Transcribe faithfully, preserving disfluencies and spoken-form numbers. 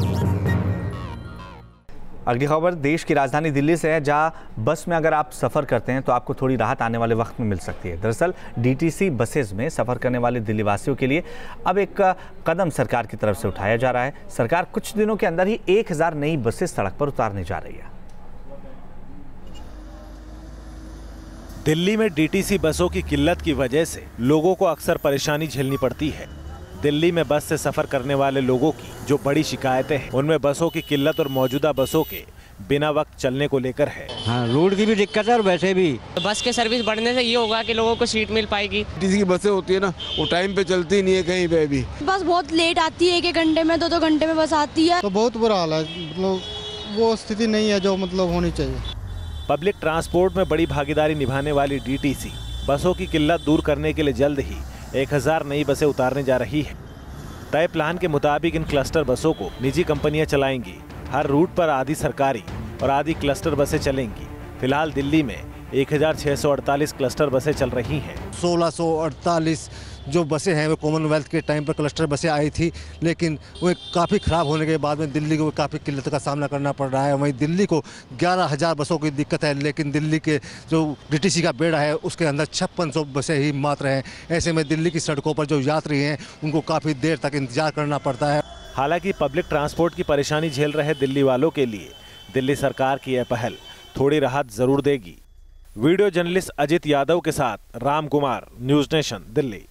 अगली खबर देश की राजधानी दिल्ली से है, जहां बस में अगर आप सफ़र करते हैं तो आपको थोड़ी राहत आने वाले वक्त में मिल सकती है। दरअसल डीटीसी बसेस में सफ़र करने वाले दिल्ली वासियों के लिए अब एक कदम सरकार की तरफ से उठाया जा रहा है। सरकार कुछ दिनों के अंदर ही एक हज़ार नई बसेस सड़क पर उतारने जा रही है। दिल्ली में डीटीसी बसों की किल्लत की वजह से लोगों को अक्सर परेशानी झेलनी पड़ती है। दिल्ली में बस से सफर करने वाले लोगों की जो बड़ी शिकायतें हैं, उनमें बसों की किल्लत और मौजूदा बसों के बिना वक्त चलने को लेकर है। हाँ, रोड की भी दिक्कत है और वैसे भी बस के सर्विस बढ़ने से ये होगा कि लोगों को सीट मिल पाएगी। डीटीसी की बसें होती है ना, वो टाइम पे चलती नहीं है कहीं पे भी। बस बहुत लेट आती है, एक एक घंटे में, दो दो घंटे में बस आती है। तो बहुत बुरा हाल है, मतलब वो स्थिति नहीं है जो मतलब होनी चाहिए। पब्लिक ट्रांसपोर्ट में बड़ी भागीदारी निभाने वाली डीटीसी बसों की किल्लत दूर करने के लिए जल्द ही एक हजार नई बसें उतारने जा रही है। तय प्लान के मुताबिक इन क्लस्टर बसों को निजी कंपनियां चलाएंगी। हर रूट पर आधी सरकारी और आधी क्लस्टर बसें चलेंगी। फिलहाल दिल्ली में एक हजार छह सौ अड़तालीस क्लस्टर बसें चल रही हैं। सोलह सौ अड़तालीस जो बसें हैं वो कॉमनवेल्थ के टाइम पर क्लस्टर बसें आई थी, लेकिन वो काफ़ी ख़राब होने के बाद में दिल्ली को काफ़ी किल्लत का सामना करना पड़ रहा है। वहीं दिल्ली को ग्यारह हज़ार बसों की दिक्कत है, लेकिन दिल्ली के जो डीटीसी का बेड़ा है उसके अंदर छप्पन सौ बसें ही मात्र हैं। ऐसे में दिल्ली की सड़कों पर जो यात्री हैं उनको काफ़ी देर तक इंतजार करना पड़ता है। हालांकि पब्लिक ट्रांसपोर्ट की परेशानी झेल रहे दिल्ली वालों के लिए दिल्ली सरकार की यह पहल थोड़ी राहत जरूर देगी। वीडियो जर्नलिस्ट अजित यादव के साथ राम कुमार, न्यूज़ नेशन, दिल्ली।